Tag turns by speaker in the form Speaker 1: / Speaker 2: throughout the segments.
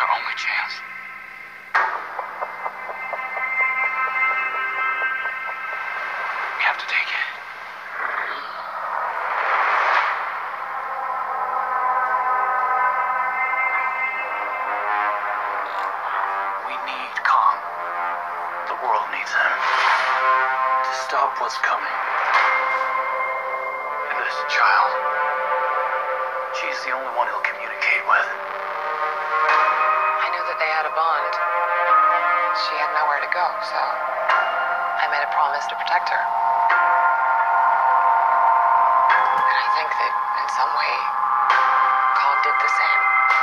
Speaker 1: our only chance. We have to take it. We need Kong. The world needs him to stop what's coming. And this child, she's the only one he'll communicate with.
Speaker 2: I knew that they had a bond. She had nowhere to go, so I made a promise to protect her. And I think that in some way, Kong did the same.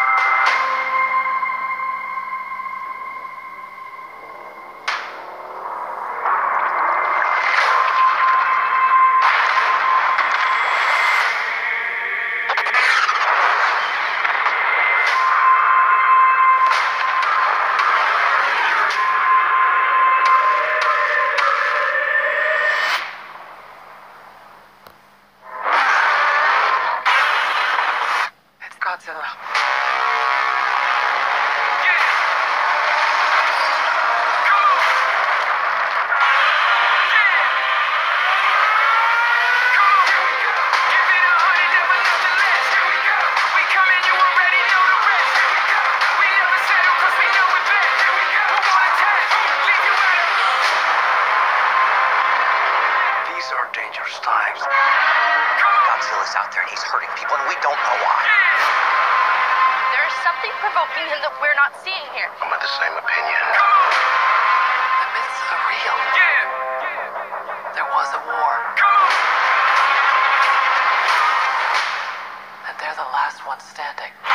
Speaker 2: Godzilla.
Speaker 1: These are dangerous times.
Speaker 3: Godzilla's out there and he's hurting people and we don't know why.
Speaker 4: There's something provoking him that we're not seeing here.
Speaker 1: I'm of the same opinion.
Speaker 2: The myths are real. There was a war. And they're the last ones standing.